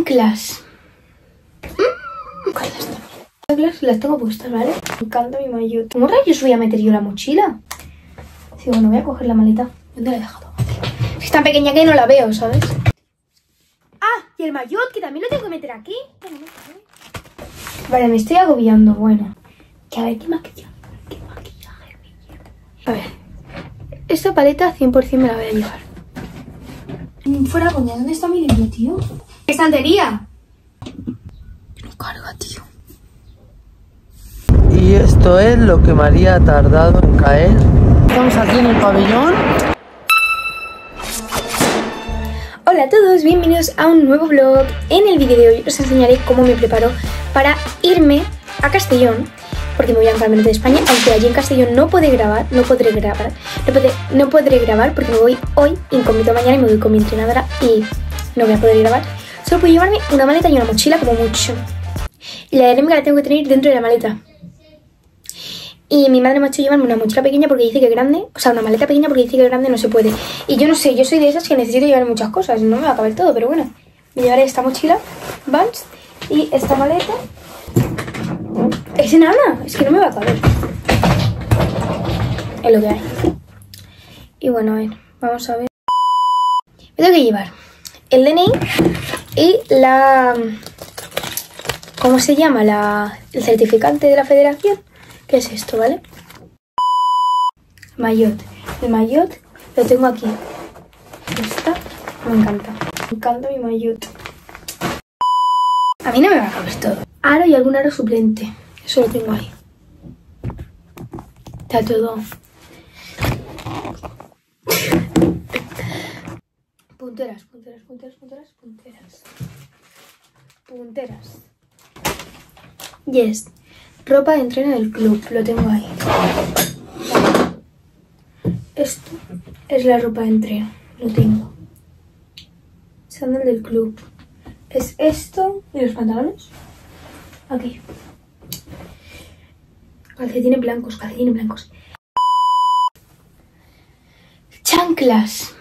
Chanclas. Chanclas las tengo puestas, ¿vale? Me encanta mi maillot. ¿Cómo rayos voy a meter yo la mochila? Sí, bueno, voy a coger la maleta. ¿Dónde la he dejado? Es tan pequeña que no la veo, ¿sabes? Ah, y el maillot, que también lo tengo que meter aquí. Vale, me estoy agobiando, bueno. Que a ver, ¿qué maquillaje? ¿Qué maquillaje me llevo? A ver, esta paleta 100% me la voy a llevar. Fuera coña, ¿dónde está mi libro, tío? ¿Qué estantería? No carga, tío. Y esto es lo que María ha tardado en caer. Estamos aquí en el pabellón. Hola a todos, bienvenidos a un nuevo vlog. En el vídeo de hoy os enseñaré cómo me preparo para irme a Castellón, porque me voy a Campeonato de España, aunque allí en Castellón no podré grabar porque me voy hoy, incógnito mañana, y me voy con mi entrenadora y no voy a poder grabar. Solo puedo llevarme una maleta y una mochila como mucho. Y la dinámica la tengo que tener dentro de la maleta. Y mi madre me ha hecho llevarme una mochila pequeña porque dice que grande, o sea, una maleta pequeña porque dice que grande no se puede. Y yo no sé, yo soy de esas que necesito llevar muchas cosas, no me va a caber todo, pero bueno. Me llevaré esta mochila, Vans, y esta maleta. Es enana, es que no me va a caber. Es lo que hay. Y bueno, a ver, vamos a ver. Me tengo que llevar el DNI y la... ¿cómo se llama? El certificante de la federación. ¿Qué es esto, vale? Maillot. El maillot lo tengo aquí. Está. Me encanta. Me encanta mi maillot. A mí no me va a caber todo. Aro y algún aro suplente. Eso lo tengo ahí. Está todo. Punteras. Yes. Ropa de entreno del club, lo tengo ahí. Esto es la ropa de entreno, lo tengo. Sandal del club. Es esto y los pantalones. Aquí. Calcetines blancos. Chanclas.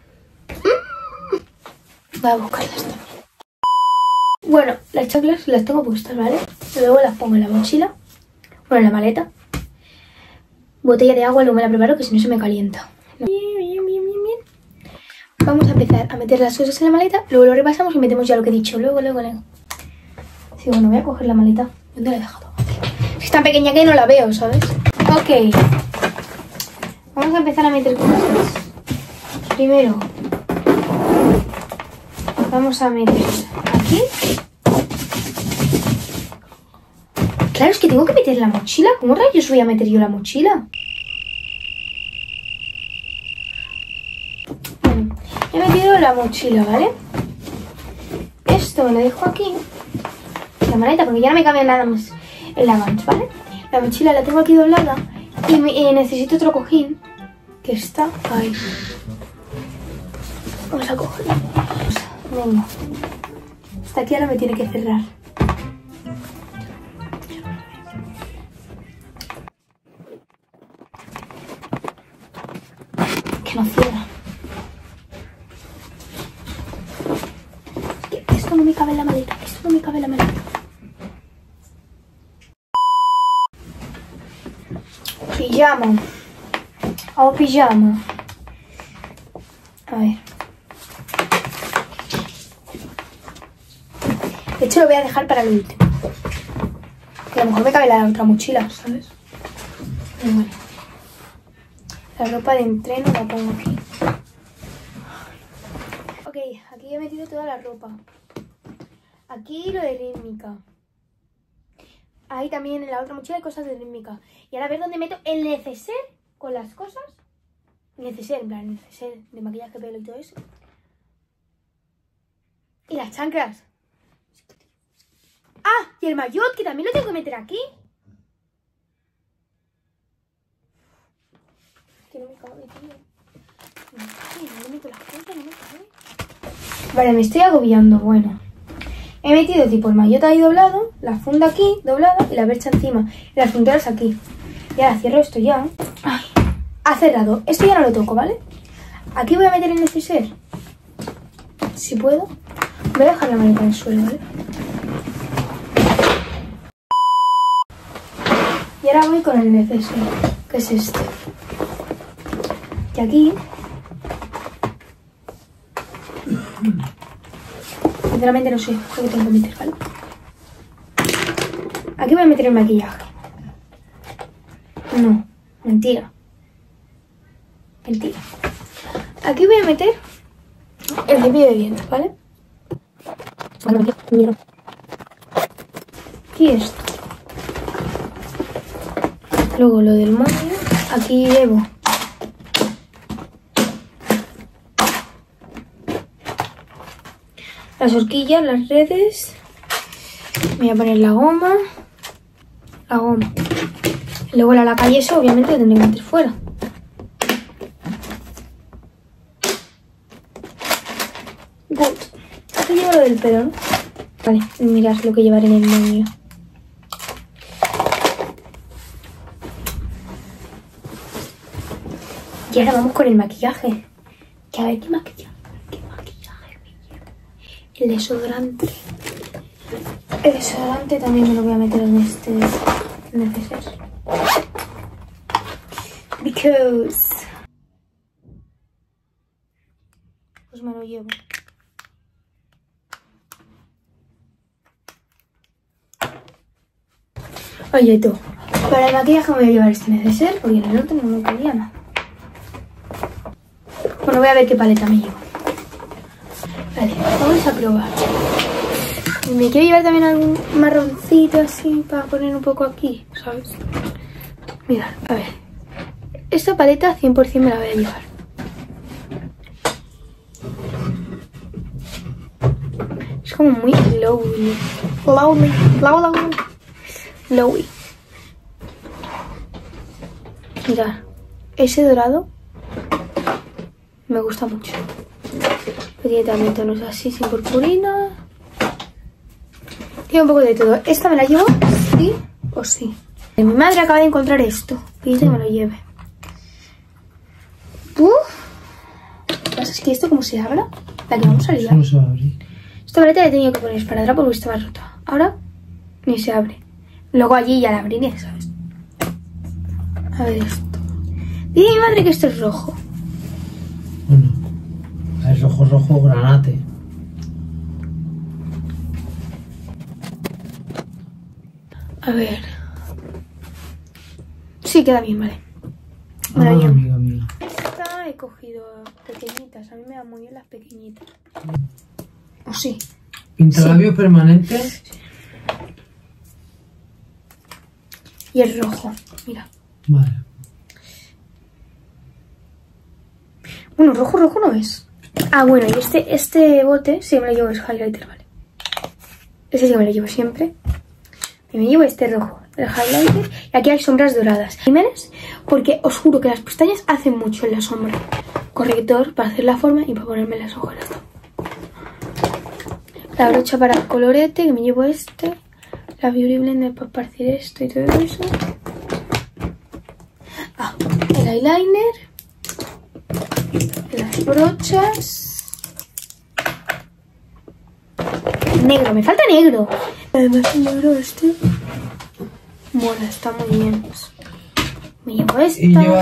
Voy a buscarlas también. Bueno, las chanclas las tengo puestas, ¿vale? Luego las pongo en la mochila, bueno, en la maleta. Botella de agua, luego me la preparo que si no se me calienta. Bien. Vamos a empezar a meter las cosas en la maleta, luego lo repasamos y metemos ya lo que he dicho. Luego. Sí, bueno, voy a coger la maleta. ¿Dónde la he dejado? Es tan pequeña que no la veo, ¿sabes? Ok. Vamos a empezar a meter cosas. Primero, vamos a meter aquí. Claro, es que tengo que meter la mochila. ¿Cómo rayos voy a meter yo la mochila? Bueno, he metido la mochila, ¿vale? Esto me lo dejo aquí. La maleta, porque ya no me cabe nada más en la Vans, ¿vale? La mochila la tengo aquí doblada y necesito otro cojín que está ahí. Vamos a cogerlo. Venga. Hasta aquí ahora me tiene que cerrar. Que no cierra. Es que esto no me cabe en la maleta. Pijama. Hago pijama. A ver. De hecho lo voy a dejar para el último. Que a lo mejor me cabe la otra mochila, ¿sabes? Pero bueno. La ropa de entreno la pongo aquí. Ok, aquí he metido toda la ropa. Aquí lo de rítmica. Ahí también en la otra mochila hay cosas de rítmica. Y ahora a ver dónde meto el neceser con las cosas. Neceser, en plan, neceser de maquillaje, pelo y todo eso. Y las chanclas. Ah, y el maillot, que también lo tengo que meter aquí. Que no me cabe, tío. No meto las cosas, no me cabe. Vale, me estoy agobiando, bueno. He metido tipo el maillot ahí doblado, la funda aquí doblada y la percha encima. Y las punteras aquí. Y ahora cierro esto ya. Ay, ha cerrado. Esto ya no lo toco, ¿vale? Aquí voy a meter el neceser. Si puedo. Voy a dejar la maleta en el suelo, ¿vale? Y ahora voy con el necesario, que es este. Y aquí... Sinceramente no sé qué tengo que meter, ¿vale? Aquí voy a meter el maquillaje. No, mentira. Mentira. Aquí voy a meter el cepillo de dientes, ¿vale? Aquí esto. Luego lo del moño. Aquí llevo las horquillas, las redes. Me voy a poner la goma. La goma. Y luego la laca y eso obviamente lo tendré que meter fuera. Good. Aquí llevo lo del pelo, ¿no? Vale, mirad lo que llevaré en el moño. Y ahora vamos con el maquillaje. Que a ver qué maquillaje me llevo. El desodorante. El desodorante también me lo voy a meter en este neceser. Because... Pues me lo llevo. Oye tú, para el maquillaje me voy a llevar este neceser porque en el otro no me quería nada. Bueno, voy a ver qué paleta me llevo. Vale, vamos a probar. Me quiero llevar también algún marroncito así para poner un poco aquí, ¿sabes? Mirad, a ver. Esta paleta 100% me la voy a llevar. Es como muy glowy. Glowy. Mirad, ese dorado me gusta mucho. Tiene también tonos así sin purpurina. Tiene un poco de todo. Esta me la llevo sí o sí. Mi madre acaba de encontrar esto. Pide que me lo lleve. Lo que pasa es que esto como se abra, la que vamos a liar. No se va a abrir. Esta paleta la he tenido que poner para atrás porque estaba rota. Ahora ni se abre. Luego allí ya la abriré, ¿sabes? A ver esto. Dice mi madre que esto es rojo. Bueno, es rojo granate. A ver. Sí, queda bien, vale. Me la llevo. Amiga. Esta he cogido pequeñitas. A mí me dan muy bien las pequeñitas. ¿O sí? ¿Pintalabios permanentes? Y el rojo, mira. Vale. Bueno, rojo no es. Ah, bueno, y este bote sí me lo llevo, es highlighter, vale. Ese sí me lo llevo siempre. Y me llevo este rojo, el highlighter. Y aquí hay sombras doradas. Jiménez, porque os juro que las pestañas hacen mucho en la sombra. Corrector para hacer la forma y para ponerme las ojeras. La brocha para el colorete, que me llevo este. La Beauty Blender para esparcir esto y todo eso. Ah, el eyeliner. Las brochas. Negro, me falta negro. Además el negro este. Bueno, está muy bien. Me llevo esta.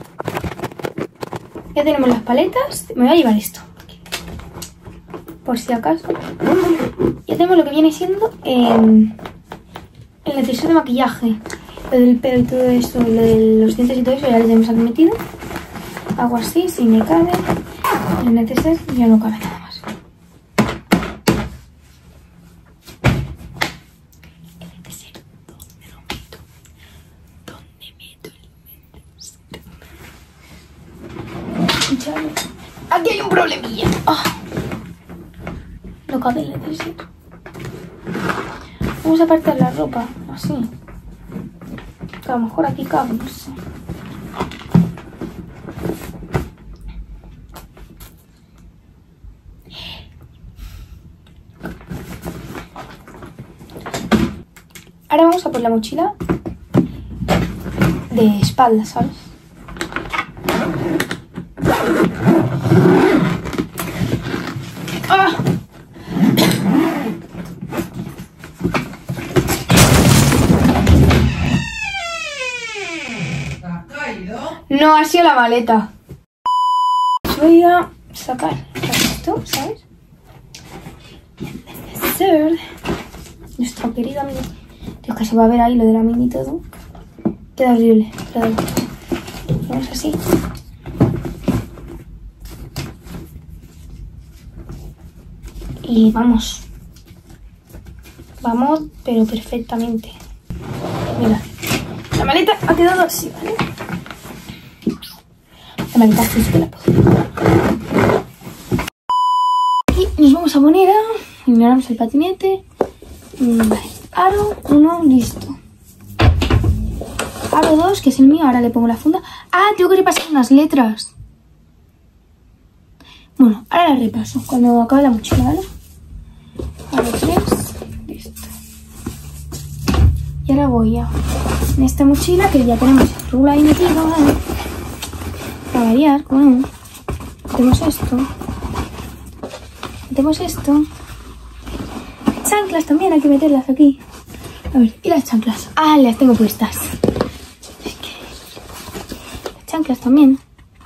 Ya tenemos las paletas. Me voy a llevar esto. Por si acaso. Ya tenemos lo que viene siendo el neceser de maquillaje. Lo del pelo y todo eso. Lo de los dientes y todo eso ya lo tenemos aquí metido. Hago así, si me cabe. El neceser ya no cabe nada más. El neceser, ¿dónde lo meto? ¿Dónde meto el neceser? Aquí hay un problemilla. Oh. No cabe el neceser. Vamos a apartar la ropa, así. Que a lo mejor aquí cabe, no sé. Ahora vamos a por la mochila de espaldas, ¿sabes? ¡Ah! No, ha sido la maleta. Voy a sacar esto, ¿sabes? Nuestra querida mini. Dios, que se va a ver ahí lo de la mini y todo. Queda horrible. Vamos así. Y vamos. Vamos, pero perfectamente. Mira. La maleta ha quedado así, ¿vale? La maleta así que la puedo. Y nos vamos a poner a... Ignoramos el patinete. Vale. Aro 1, listo. Aro 2, que es el mío. Ahora le pongo la funda. Ah, tengo que repasar unas letras. Bueno, ahora las repaso cuando acabe la mochila, ¿vale? Aro 3, listo. Y ahora voy a... En esta mochila que ya tenemos el rula ahí metido, ¿vale? Para variar, bueno. Metemos esto. Metemos esto. Chanclas también hay que meterlas aquí. A ver, ¿y las chanclas? Ah, las tengo puestas. Es que... Las chanclas también.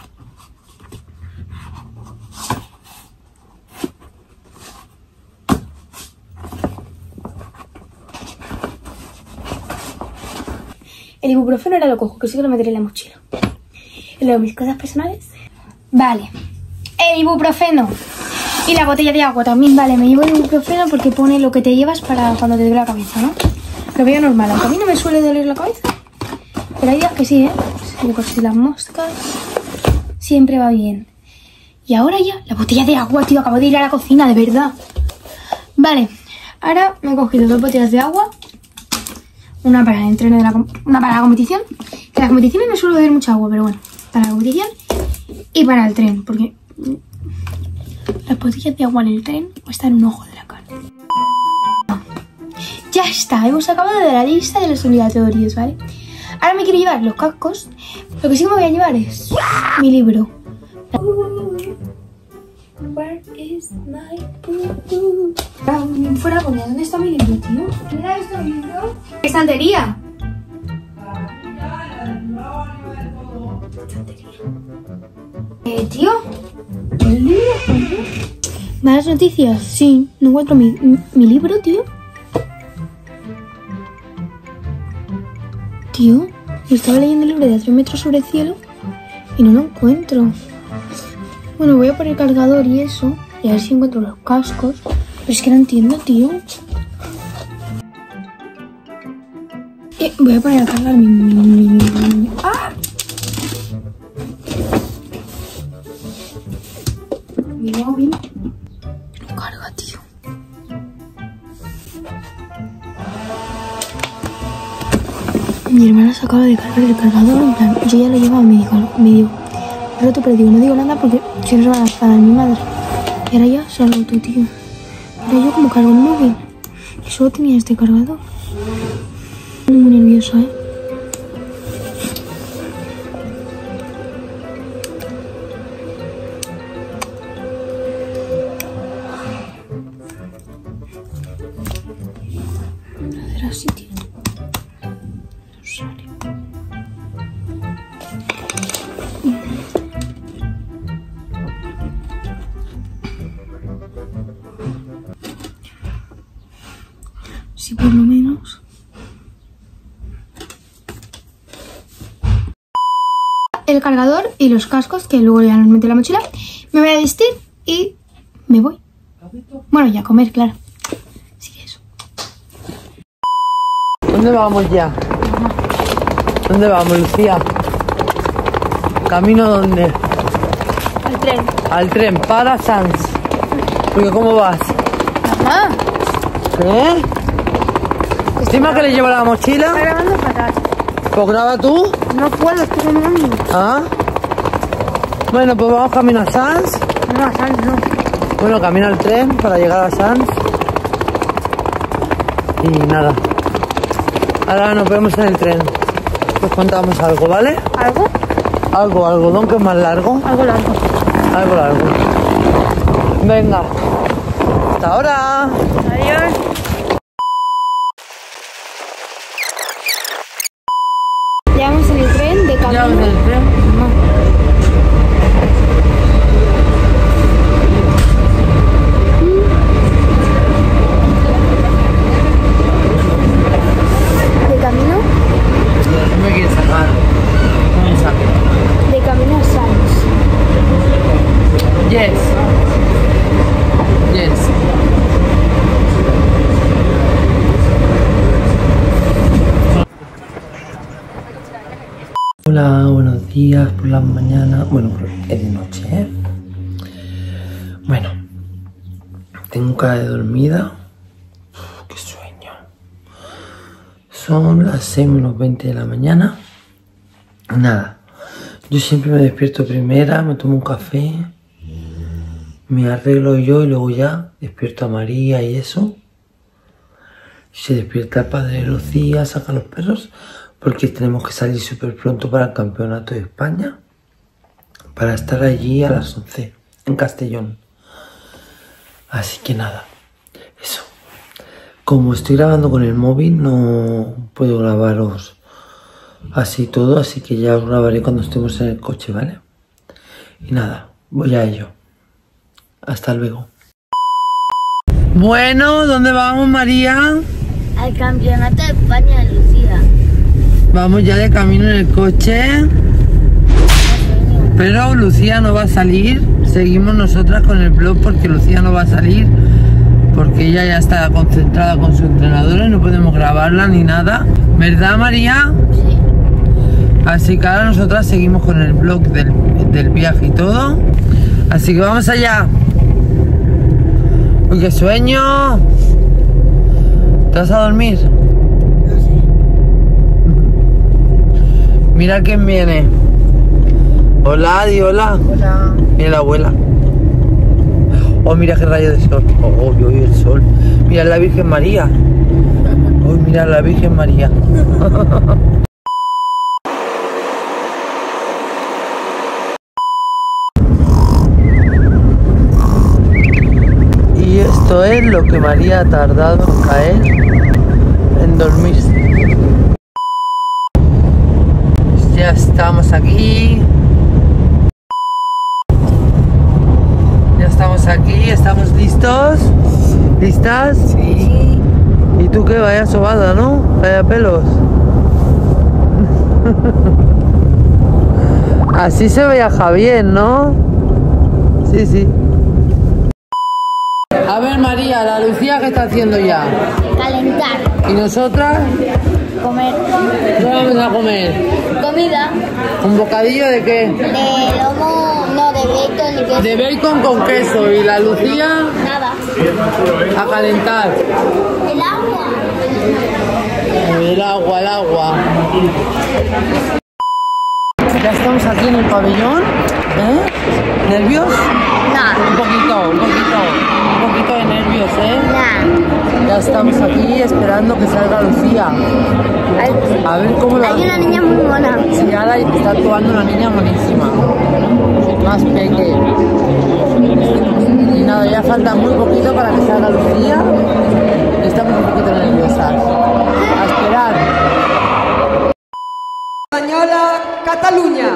El ibuprofeno ahora lo cojo, que sí que lo meteré en la mochila. Y luego mis cosas personales. Vale. El ibuprofeno. Y la botella de agua también, vale. Me llevo el ibuprofeno porque pone lo que te llevas para cuando te duele la cabeza, ¿no? Lo veo normal, aunque a mí no me suele doler la cabeza. Pero hay días que sí, ¿eh? Por si las moscas. Siempre va bien. Y ahora ya, la botella de agua, tío. Acabo de ir a la cocina, de verdad. Vale. Ahora me he cogido 2 botellas de agua. Una para el entreno una para la competición. Que en las competiciones no suelo beber mucha agua, pero bueno. Para la competición. Y para el tren, porque... Las botellas de agua en el tren cuestan un ojo de la cara. Ya está, hemos acabado de la lista de los obligatorios, ¿vale? Ahora me quiero llevar los cascos. Lo que sí que me voy a llevar es mi libro. Where is my book? Fuera coña, ¿dónde está mi libro, tío? ¿Dónde está mi libro? ¡Estantería! Tío, ¿el libro? ¿Malas noticias? Sí, no encuentro mi libro, tío. Tío, yo estaba leyendo el libro de A 3 metros sobre el cielo y no lo encuentro. Bueno, voy a poner el cargador y eso, y a ver si encuentro los cascos. Pero es que no entiendo, tío. Voy a poner a cargar mi... ¡Ah! Mi móvil. No carga, tío. Mi hermana se acaba de cargar el cargador. En plan, yo ya lo llevaba medio roto, pero digo, no digo nada porque si no se va a lanzar a mi madre. Y ahora ya se ha roto, tío. Pero yo como cargo el móvil y solo tenía este cargador. Estoy muy nerviosa, ¿eh? Voy a hacer así, tío. No sale. Si por lo menos... El cargador y los cascos, que luego ya los meto en la mochila. Me voy a vestir y me voy. Bueno, ya a comer, claro. Así que eso. ¿Dónde vamos ya? ¿Dónde vamos, Lucía? ¿Camino dónde? Al tren. Al tren, para Sans. Porque ¿cómo vas? Mamá. ¿Qué? Encima que le llevo la mochila. Está grabando fatal. Pues graba tú. No puedo, estoy grabando. Ah. Bueno, pues vamos camino a Sans. No, a Sans no. Bueno, camino al tren para llegar a Sans. Y nada. Ahora nos vemos en el tren. Pues contamos algo, ¿vale? ¿Algo? Algo, algodón que es más largo. Algo largo. Algo largo. Venga. Hasta ahora. Adiós. Ya vamos en el tren de camino. Ya vamos en el tren. No. días, por las mañanas. Bueno, es de noche, ¿eh? Bueno, tengo cara de dormida. Uf, qué sueño. Son las 6:20 de la mañana. Nada, yo siempre me despierto primera, me tomo un café, me arreglo yo y luego ya despierto a María y eso. Se despierta el padre de Lucía, saca a los perros, porque tenemos que salir súper pronto para el campeonato de España, para estar allí a las 11 en Castellón. Así que nada, eso. Como estoy grabando con el móvil, no puedo grabaros así todo, así que ya os grabaré cuando estemos en el coche, ¿vale? Y nada, voy a ello. Hasta luego. Bueno, ¿dónde vamos, María? Al campeonato de España, Lucía. Vamos ya de camino en el coche. Pero Lucía no va a salir. Seguimos nosotras con el vlog porque Lucía no va a salir. Porque ella ya está concentrada con su entrenadora y no podemos grabarla ni nada. ¿Verdad, María? Sí. Así que ahora nosotras seguimos con el vlog del viaje y todo. Así que vamos allá. ¡Uy, qué sueño! ¿Te vas a dormir? No sé. Mira quién viene. Hola, di hola. Hola. Mira la abuela. Oh, mira qué rayo de sol. Oh, hoy el sol. Mira la Virgen María. Oh, mira la Virgen María. Y esto es lo que María ha tardado en caer, en dormirse. Ya estamos aquí. Ya estamos aquí, ¿estamos listos? ¿Listas? Sí. ¿Y tú qué? Vaya sobada, ¿no? Vaya pelos. Así se veía Javier, ¿no? Sí, sí. A ver, María, la Lucía, ¿qué está haciendo ya? Calentar. ¿Y nosotras? Comer. ¿Qué vamos a comer? Comida. ¿Un bocadillo de qué? De lomo, no, de bacon y queso. De bacon con queso. ¿Y la Lucía? Nada. A calentar. El agua. El agua, el agua. Ya estamos aquí en el pabellón. ¿Eh? ¿Nervios? No. Un poquito de nervios, ¿eh? No. Ya estamos aquí esperando que salga Lucía. A ver cómo la... Hay una niña muy mona. Sí, ahora está actuando una niña buenísima. Más pequeña. Y nada, ya falta muy poquito para que salga Lucía. Estamos un poquito nerviosas. A esperar. Española, Cataluña.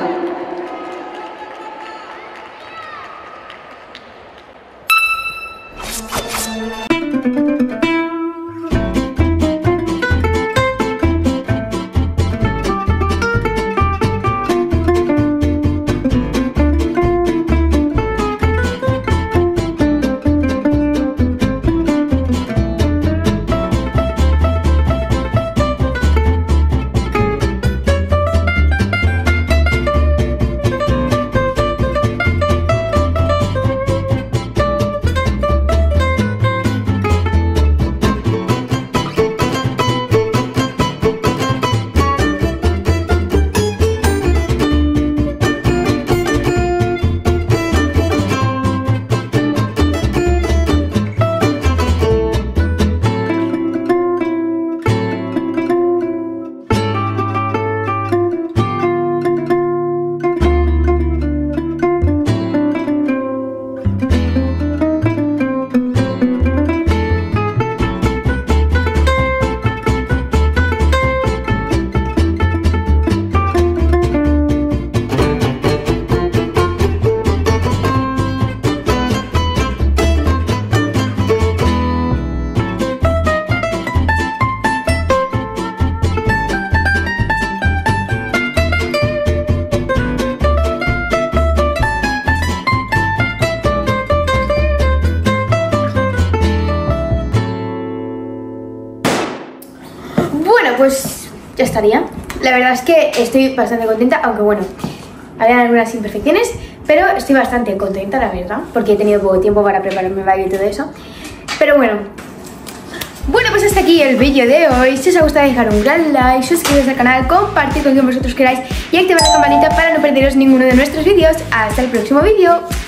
Bueno, pues ya estaría. La verdad es que estoy bastante contenta, aunque bueno, había algunas imperfecciones, pero estoy bastante contenta, la verdad, porque he tenido poco tiempo para prepararme el baile y todo eso. Pero bueno, pues hasta aquí el vídeo de hoy. Si os ha gustado, dejar un gran like, suscribiros al canal, compartir con quien vosotros queráis y activar la campanita para no perderos ninguno de nuestros vídeos. Hasta el próximo vídeo.